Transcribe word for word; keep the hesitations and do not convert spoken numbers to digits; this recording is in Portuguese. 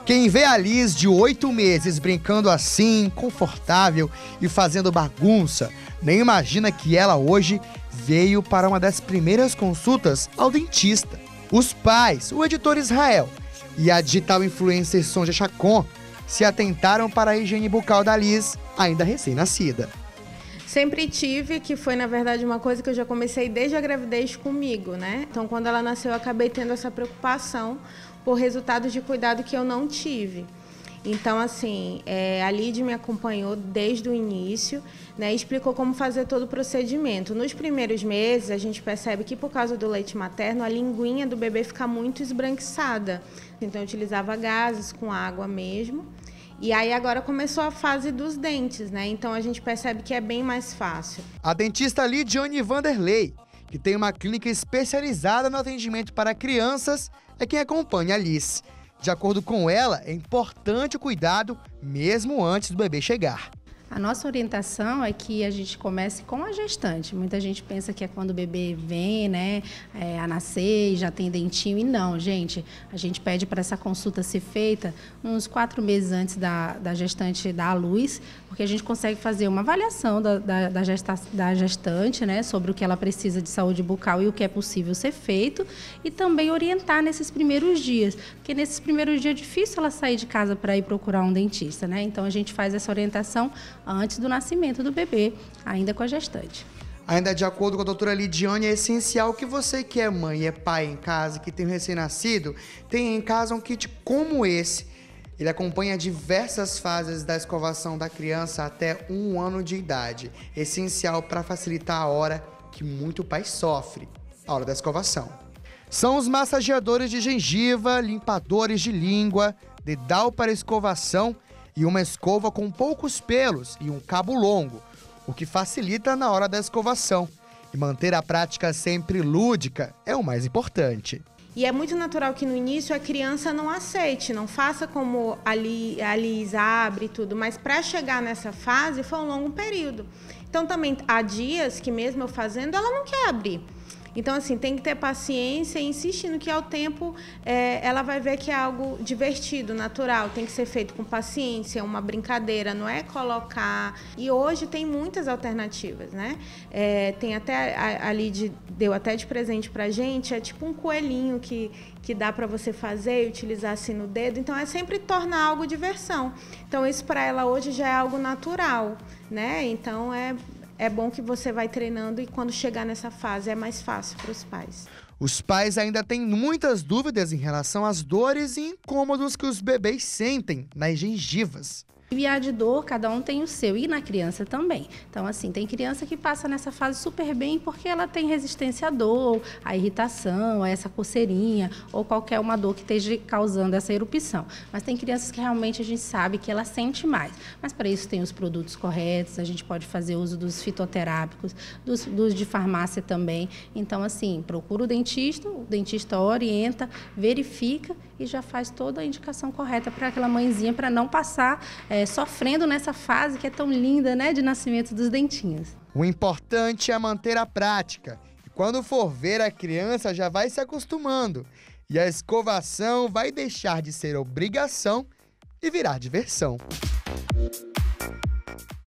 Quem vê a Liz de oito meses brincando assim, confortável e fazendo bagunça, nem imagina que ela hoje veio para uma das primeiras consultas ao dentista. Os pais, o editor Israel e a digital influencer Sonja Chacon se atentaram para a higiene bucal da Liz, ainda recém-nascida. Sempre tive, que foi, na verdade, uma coisa que eu já comecei desde a gravidez comigo, né? Então, quando ela nasceu, eu acabei tendo essa preocupação por resultados de cuidado que eu não tive. Então, assim, é, a Lid me acompanhou desde o início, né, explicou como fazer todo o procedimento. Nos primeiros meses, a gente percebe que, por causa do leite materno, a linguinha do bebê fica muito esbranquiçada. Então, eu utilizava gases com água mesmo. E aí agora começou a fase dos dentes, né? Então a gente percebe que é bem mais fácil. A dentista Lidiane Vanderlei, que tem uma clínica especializada no atendimento para crianças, é quem acompanha a Liz. De acordo com ela, é importante o cuidado mesmo antes do bebê chegar. A nossa orientação é que a gente comece com a gestante. Muita gente pensa que é quando o bebê vem, né, é, a nascer e já tem dentinho. E não, gente, a gente pede para essa consulta ser feita uns quatro meses antes da, da gestante dar à luz, porque a gente consegue fazer uma avaliação da, da, da, gesta, da gestante, né, sobre o que ela precisa de saúde bucal e o que é possível ser feito, e também orientar nesses primeiros dias, porque nesses primeiros dias é difícil ela sair de casa para ir procurar um dentista, né? Então a gente faz essa orientação antes do nascimento do bebê, ainda com a gestante. Ainda de acordo com a doutora Lidiane, é essencial que você que é mãe e é pai em casa, que tem um recém-nascido, tenha em casa um kit como esse. Ele acompanha diversas fases da escovação da criança até um ano de idade. Essencial para facilitar a hora que muito pai sofre, a hora da escovação. São os massageadores de gengiva, limpadores de língua, dedal para escovação e uma escova com poucos pelos e um cabo longo, o que facilita na hora da escovação. E manter a prática sempre lúdica é o mais importante. E é muito natural que no início a criança não aceite, não faça como a Liz abre e tudo, mas para chegar nessa fase foi um longo período. Então também há dias que mesmo eu fazendo, ela não quer abrir. Então, assim, tem que ter paciência e insistindo que ao tempo é, ela vai ver que é algo divertido, natural, tem que ser feito com paciência, uma brincadeira, não é colocar... E hoje tem muitas alternativas, né? É, tem até, a, a Lid deu até de presente pra gente, é tipo um coelhinho que, que dá para você fazer e utilizar assim no dedo, então é sempre tornar algo diversão. Então, isso para ela hoje já é algo natural, né? Então, é... É bom que você vai treinando e quando chegar nessa fase é mais fácil para os pais. Os pais ainda têm muitas dúvidas em relação às dores e incômodos que os bebês sentem nas gengivas. E a de dor, cada um tem o seu, e na criança também. Então, assim, tem criança que passa nessa fase super bem porque ela tem resistência à dor, à irritação, a essa coceirinha, ou qualquer uma dor que esteja causando essa erupção. Mas tem crianças que realmente a gente sabe que ela sente mais. Mas para isso tem os produtos corretos, a gente pode fazer uso dos fitoterápicos, dos, dos de farmácia também. Então, assim, procura o dentista, o dentista orienta, verifica e já faz toda a indicação correta para aquela mãezinha, para não passar... É, sofrendo nessa fase que é tão linda, né, de nascimento dos dentinhos. O importante é manter a prática. E quando for ver, a criança já vai se acostumando. E a escovação vai deixar de ser obrigação e virar diversão.